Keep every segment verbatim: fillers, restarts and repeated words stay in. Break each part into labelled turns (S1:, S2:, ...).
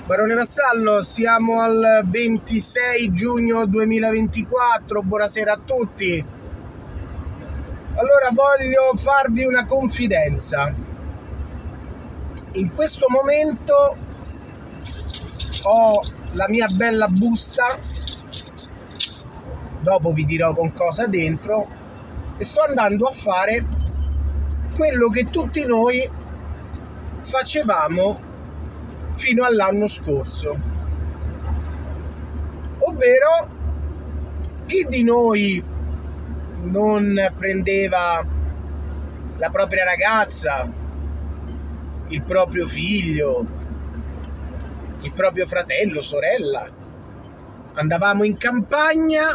S1: Barone Vassallo, siamo al ventisei giugno duemilaventiquattro, buonasera a tutti. Allora voglio farvi una confidenza. In questo momento ho la mia bella busta, dopo vi dirò con cosa dentro, e sto andando a fare quello che tutti noi facevamo fino all'anno scorso, ovvero chi di noi non prendeva la propria ragazza, il proprio figlio, il proprio fratello, sorella, andavamo in campagna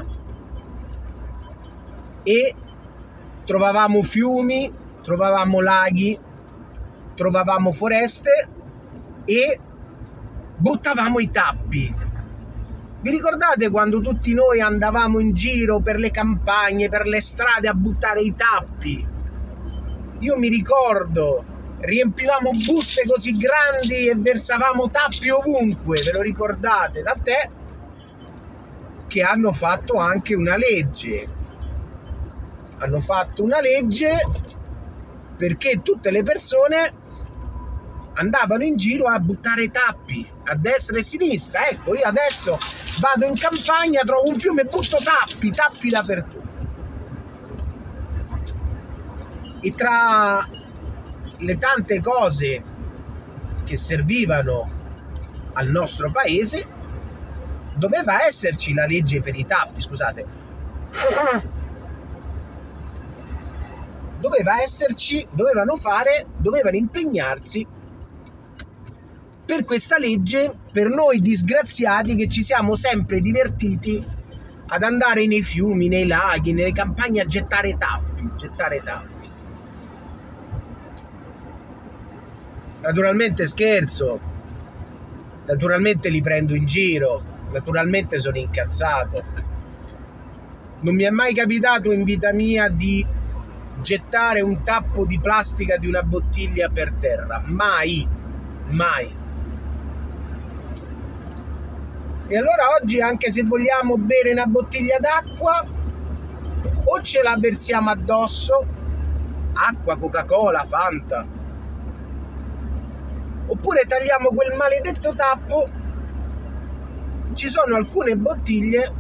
S1: e trovavamo fiumi, trovavamo laghi, trovavamo foreste e buttavamo i tappi. Vi ricordate quando tutti noi andavamo in giro per le campagne, per le strade a buttare i tappi? Io mi ricordo, riempivamo buste così grandi e versavamo tappi ovunque, ve lo ricordate? Tant'è che hanno fatto anche una legge. Hanno fatto una legge perché tutte le persone andavano in giro a buttare tappi a destra e a sinistra. Ecco, io adesso vado in campagna, trovo un fiume e butto tappi, tappi dappertutto. E tra le tante cose che servivano al nostro paese doveva esserci la legge per i tappi, scusate. Doveva esserci, dovevano fare, dovevano impegnarsi per questa legge, per noi disgraziati che ci siamo sempre divertiti ad andare nei fiumi, nei laghi, nelle campagne a gettare tappi, gettare tappi. Naturalmente scherzo, naturalmente li prendo in giro, naturalmente sono incazzato. Non mi è mai capitato in vita mia di gettare un tappo di plastica di una bottiglia per terra, mai, mai. E allora oggi, anche se vogliamo bere una bottiglia d'acqua, o ce la versiamo addosso, acqua, Coca-Cola, Fanta, oppure tagliamo quel maledetto tappo. Ci sono alcune bottiglie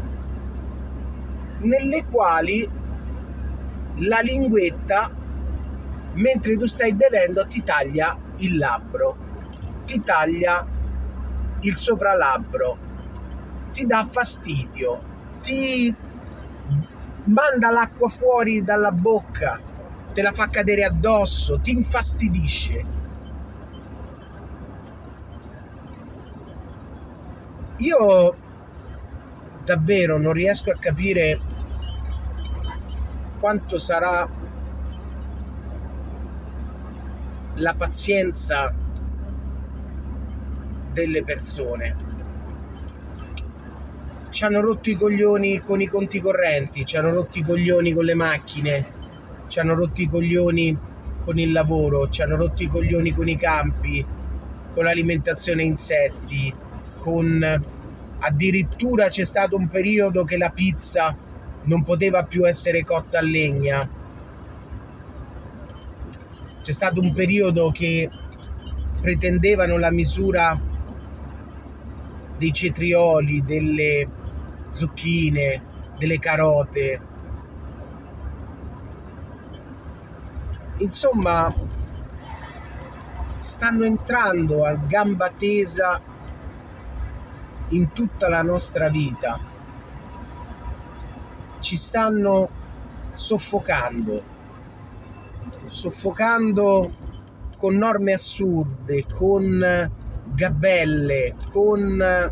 S1: nelle quali la linguetta, mentre tu stai bevendo, ti taglia il labbro, ti taglia il sopralabbro, ti dà fastidio, ti manda l'acqua fuori dalla bocca, te la fa cadere addosso, ti infastidisce. Io davvero non riesco a capire quanto sarà la pazienza delle persone. Ci hanno rotto i coglioni con i conti correnti, ci hanno rotto i coglioni con le macchine, ci hanno rotto i coglioni con il lavoro, ci hanno rotto i coglioni con i campi, con l'alimentazione a insetti, con addirittura c'è stato un periodo che la pizza non poteva più essere cotta a legna. C'è stato un periodo che pretendevano la misura dei cetrioli, delle zucchine, delle carote. Insomma, stanno entrando a gamba tesa in tutta la nostra vita. Ci stanno soffocando, soffocando con norme assurde, con gabelle, con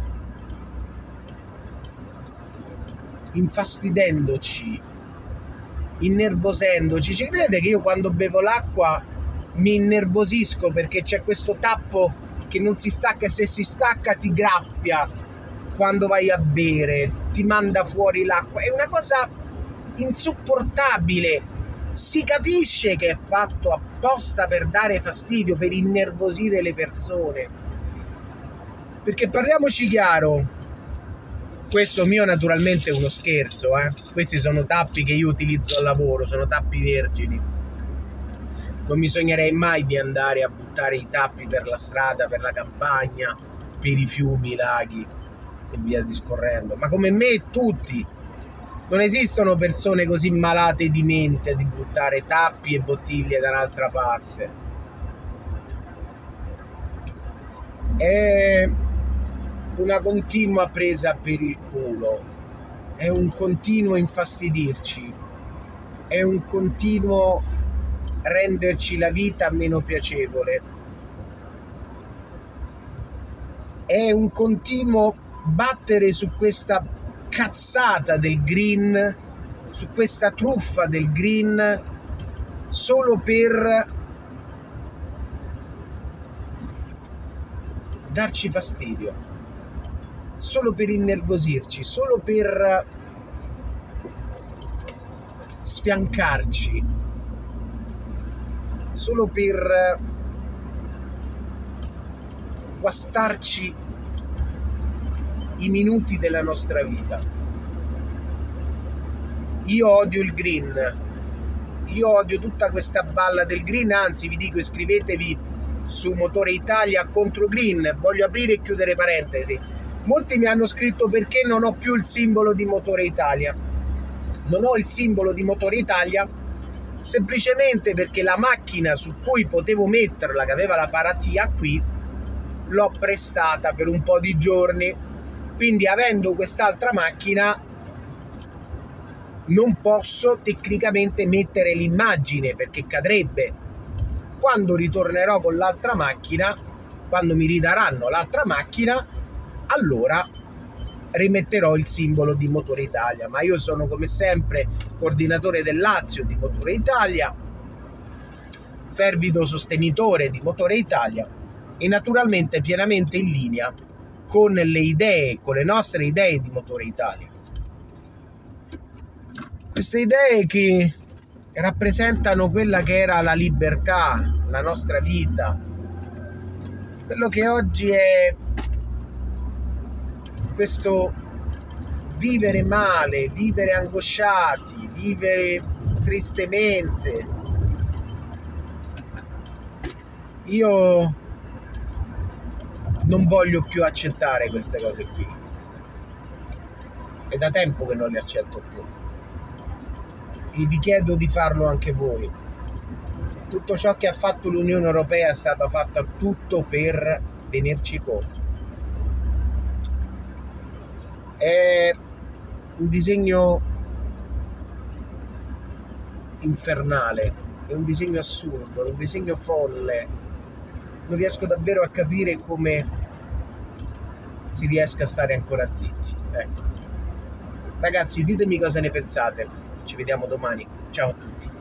S1: infastidendoci, innervosendoci. Ci credete che io quando bevo l'acqua mi innervosisco perché c'è questo tappo che non si stacca, e se si stacca ti graffia quando vai a bere, ti manda fuori l'acqua. È una cosa insopportabile. Si capisce che è fatto apposta per dare fastidio, per innervosire le persone, Perché parliamoci chiaro, questo mio naturalmente è uno scherzo, eh? Questi sono tappi che io utilizzo al lavoro, sono tappi vergini. Non mi sognerei mai di andare a buttare i tappi per la strada, per la campagna, per i fiumi, i laghi e via discorrendo. Ma come me tutti, non esistono persone così malate di mente di buttare tappi e bottiglie da un'altra parte. È una continua presa per il culo, è un continuo infastidirci, è un continuo renderci la vita meno piacevole, è un continuo battere su questa cazzata del green, su questa truffa del green, solo per darci fastidio, solo per innervosirci, solo per sfiancarci, solo per guastarci i minuti della nostra vita. Io odio il green, io odio tutta questa balla del green, anzi vi dico iscrivetevi su Motore Italia contro green. Voglio aprire e chiudere parentesi. Molti mi hanno scritto perché non ho più il simbolo di Motore Italia. Non ho il simbolo di Motore Italia semplicemente perché la macchina su cui potevo metterla, che aveva la paratia qui, l'ho prestata per un po' di giorni, quindi avendo quest'altra macchina non posso tecnicamente mettere l'immagine perché cadrebbe. Quando ritornerò con l'altra macchina, quando mi ridaranno l'altra macchina, allora rimetterò il simbolo di Motore Italia. Ma io sono come sempre coordinatore del Lazio di Motore Italia, fervido sostenitore di Motore Italia e naturalmente pienamente in linea con le idee, con le nostre idee di Motore Italia. Queste idee che rappresentano quella che era la libertà, la nostra vita, quello che oggi è questo vivere male, vivere angosciati, vivere tristemente. Io non voglio più accettare queste cose qui. È da tempo che non le accetto più. E vi chiedo di farlo anche voi. Tutto ciò che ha fatto l'Unione Europea è stato fatto tutto per venirci contro. È un disegno infernale, è un disegno assurdo, è un disegno folle. Non riesco davvero a capire come si riesca a stare ancora zitti. Ecco. Ragazzi, ditemi cosa ne pensate. Ci vediamo domani. Ciao a tutti.